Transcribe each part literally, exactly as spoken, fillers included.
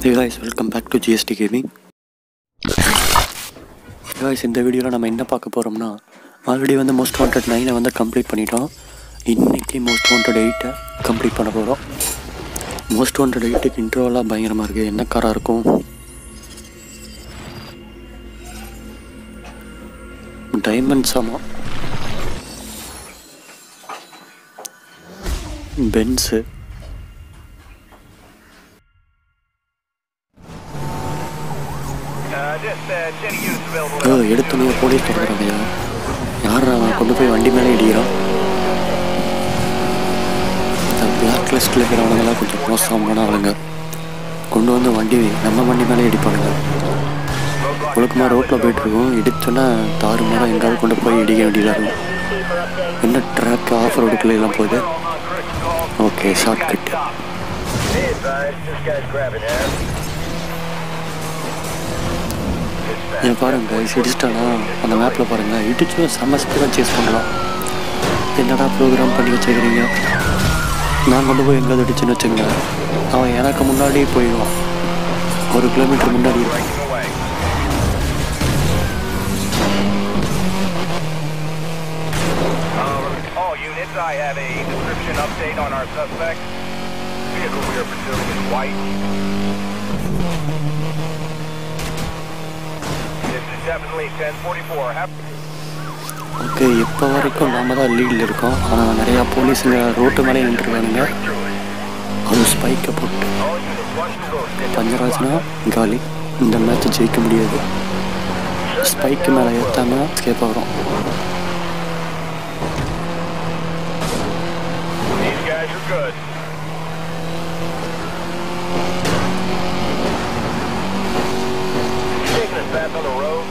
Hey guys, welcome back to G S T Gaming. Guys, இந்த வீடியோவில் நம்ம என்ன பார்க்க போகிறோம்னா, ஆல்ரெடி வந்து மோஸ்ட் வாண்டட் நைனை வந்து கம்ப்ளீட் பண்ணிட்டோம். இன்றைக்கி மோஸ்ட் வாண்டட் எயிட்டை கம்ப்ளீட் பண்ண போகிறோம். மோஸ்ட் வாண்டட் எயிட்டுக்கு இன்ட்ரோவெல்லாம் பயங்கரமாக இருக்குது. என்ன காராக இருக்கும்? டைமண்ட்ஸ். ஆமாம், பென்ஸு. எடுத்துனே போலீஸ் தொடர்றாங்கய்யா. யார் அவன் கொண்டு போய் வண்டி மேலே இடிக்கிறான்? இந்த பிளாக் லிஸ்ட்டில் இருக்கிறவங்களாம் கொஞ்சம் மோசமான ஆளுங்க. கொண்டு வந்து வண்டி நம்ம வண்டி மேலே இடிப்பானுங்க. ஒழுக்கமாக ரோட்டில் போய்ட்டுருக்கோம், இடிச்சோன்னா தாறு மரம் எங்காவது கொண்டு போய் இடிக்க வேண்டியதாக இருக்கும். என்ன ட்ராக் ஆஃப் ரோடுக்குள்ளே எல்லாம் போகுது. Okay, shortcut. ஏன் பாருங்க, இடிச்சிட்டானா அந்த மேப்பில் பாருங்கள். இடிச்சு செம்ம ஸ்பீடாக சேஸ் பண்ணலாம். என்னடா ப்ரோக்ராம் பண்ணி வச்சுக்கிறீங்க? நான் கொண்டு போய் எங்கேயாவது இடிச்சுன்னு வச்சுங்க, அவன் எனக்கு முன்னாடி போயிடுவான். ஒரு கிலோமீட்டர் முன்னாடி இருப்பான். I have a description update on our suspect. Vehicle we are pursuing is white. This is definitely ten forty-four. Okay, இப்போ வரைக்கும் நாம தான் லீடில் இருக்கோம். ஆனால் நிறையா போலீஸுங்க ரோட்டு மேலே நின்றுருக்கானுங்க. அது ஸ்பைக்கை போட்டு பஞ்சராஜ்னா காலி. இந்த மேட்ச் ஜெயிக்க முடியாது. ஸ்பைக்கு மேலே ஏற்றாமல் ஸ்கேப் ஆகிறோம். Good. Taking us back on the road.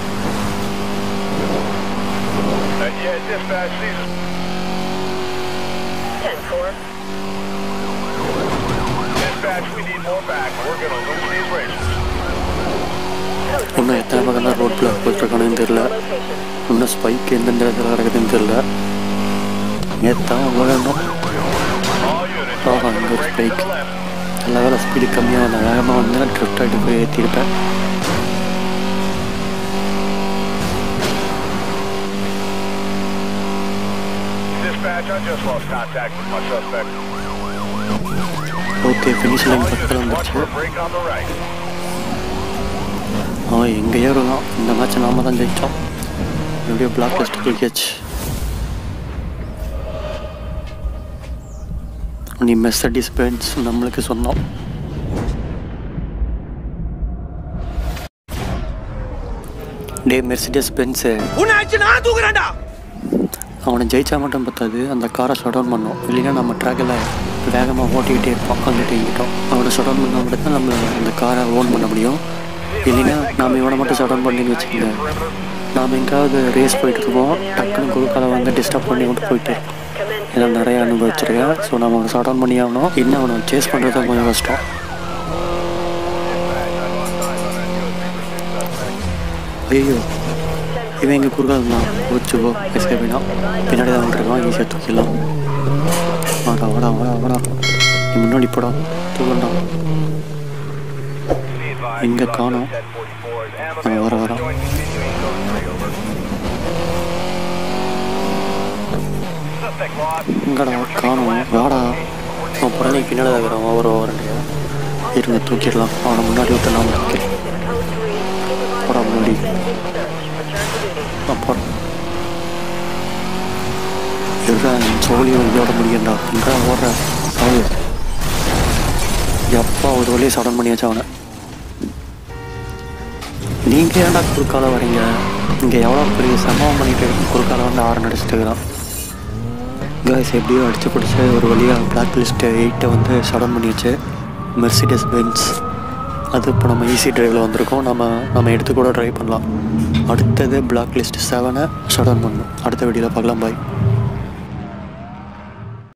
And yeah, dispatch season. ten four. Dispatch, we need more back. We're gonna lose these races. இன்னும் எத்தனை பக்கம் தான் ரோட் பிளாக் போட்டுருக்கானுன்னு தெரில. இன்னும் ஸ்பைக் எந்தெந்த இடத்துல நடக்குதுன்னு தெரில. ஏற்றான் விழணும். ஆஹா, இங்கே ஒரு ஸ்பைக். நல்ல வேலை ஸ்பீடு கம்மியாக வந்த வேகமாக வந்து நான் ட்ரிஃப்ட் ஆகிட்டு போய் ஏற்றிருப்பேன். ஓகே, ஃபினிஷ் லைன் பக்கத்தில் வந்துச்சு. ஆ, எங்கள் ஏறலாம். இந்த மேட்ச்சை நாம தான் ஜெயித்தோம். எப்படியோ பிளாக் லிஸ்ட் தூக்கியாச்சு. நீ மெர்சிடிஸ் பென்ஸ் நம்மளுக்கு சொன்னோம். டே மெர்சிடிஸ் பென்ஸு, அவனை ஜெயிச்சா மட்டும் பத்தாது, அந்த காரை ஷட் டவுன் பண்ணோம். இல்லைன்னா நம்ம ட்ராக்கில் வேகமாக ஓட்டிக்கிட்டே இருப்போம். வந்துட்டு இங்கிட்டோம் அவனை ஷட் டவுன் பண்ண மட்டும் தான் நம்ம அந்த காரை ஓன் பண்ண முடியும். இல்லைன்னா நாம் இவனை மட்டும் ஷட் டவுன் பண்ணின்னு வச்சுக்கோங்க, நாம் எங்காவது ரேஸ் போயிட்டு இருப்போம், டக்குன்னு குறுக்கால வந்து டிஸ்டர்ப் பண்ணி கொண்டு போயிட்டு இதெல்லாம் நிறையா அனுபவிச்சிருக்கேன். ஸோ நம்ம அவனை ஷட் டவுன் பண்ணி ஆகணும். இன்னும் அவனை சேஸ் பண்ணுறது தான் கொஞ்சம் கஷ்டம். ஐயோ, இவன் எங்கள் குறுக்கால் தான் வச்சுக்கோ. எஸ்கே போயினா பின்னாடி தான் வந்துருக்கான். ஈஸியாக தூக்கிடலாம். வாடா வாடா வாடா வாடா, நீ முன்னாடி போடா, தூக்கண்டா. இங்கே காணோம். அவன் வர வரான். எங்கடா காணும்? வாடா. அவன் புறணி பின்னாடி தான் இருக்கிறான். ஓவர் ஓவர் இல்லையா? இருங்க, தூக்கிடலாம். அவனை முன்னாடி விட்டு நான் தூக்கிறேன். போடா முன்னாடி. அப்புறம் இதுதான் சோழியும் இதோட முடியண்டா. எங்கே ஓடுற சாவு? எப்பா ஒரு வழியை சடன் பண்ணியாச்சு அவனை. நீங்கள் ஏன்டா குறுக்கால வரீங்க? இங்கே எவ்வளோ பெரிய சம்பவம் பண்ணிட்டு இருக்கு. குறுக்கால வந்து ஆறு நடிச்சிட்டு இருக்கிறான். காய்ஸ், எப்படியோ அடித்து பிடிச்சி ஒரு வழியாக பிளாக் லிஸ்ட்டு எயிட்டை வந்து ஷடன் பண்ணியாச்சு. மெர்சிடிஸ் பென்ஸ் அது இப்போ நம்ம ஈஸி ட்ரைவில் வந்திருக்கோம். நம்ம நம்ம எடுத்து கூட ட்ரைவ் பண்ணலாம். அடுத்தது பிளாக் லிஸ்ட் செவனை ஷடன் பண்ணணும். அடுத்த வீடியோவில் பார்க்கலாம். பாய்.